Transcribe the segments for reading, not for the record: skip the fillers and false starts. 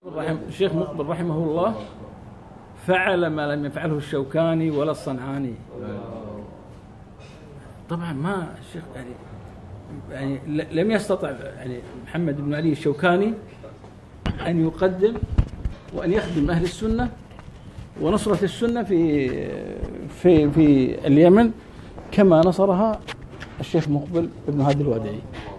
الشيخ مقبل رحمه الله فعل ما لم يفعله الشوكاني ولا الصنعاني. طبعا ما الشيخ يعني لم يستطع يعني محمد بن علي الشوكاني أن يقدم وأن يخدم أهل السنة ونصرة السنة في اليمن كما نصرها الشيخ مقبل بن هادي الوادعي.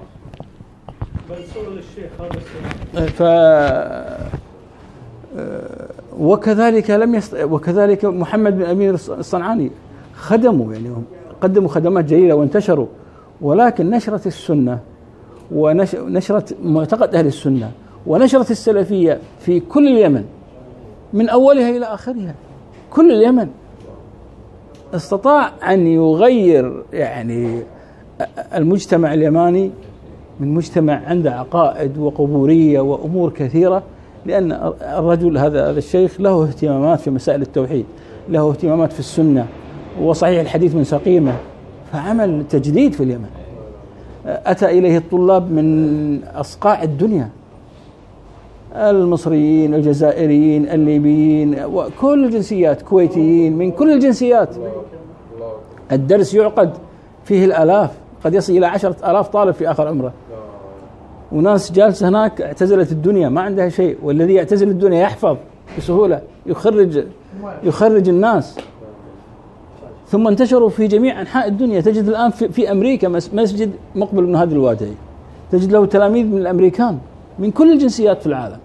وكذلك محمد بن أمير الصنعاني خدموا، يعني قدموا خدمات جيدة وانتشروا، ولكن نشرة السنة ونشرة معتقد أهل السنة ونشرة السلفية في كل اليمن من أولها إلى آخرها، كل اليمن استطاع أن يغير يعني المجتمع اليماني من مجتمع عنده عقائد وقبورية وأمور كثيرة، لأن الرجل هذا الشيخ له اهتمامات في مسائل التوحيد، له اهتمامات في السنة وصحيح الحديث من سقيمة، فعمل تجديد في اليمن. أتى إليه الطلاب من أصقاع الدنيا، المصريين، الجزائريين، الليبيين، وكل الجنسيات، كويتيين، من كل الجنسيات. الدرس يعقد فيه الآلاف، قد يصل إلى 10,000 طالب في آخر عمره، وناس جالسة هناك اعتزلت الدنيا ما عندها شيء، والذي يعتزل الدنيا يحفظ بسهولة، يخرج الناس. ثم انتشروا في جميع أنحاء الدنيا. تجد الآن في أمريكا مسجد مقبل بن هادي الوادعي، تجد له تلاميذ من الأمريكان من كل الجنسيات في العالم.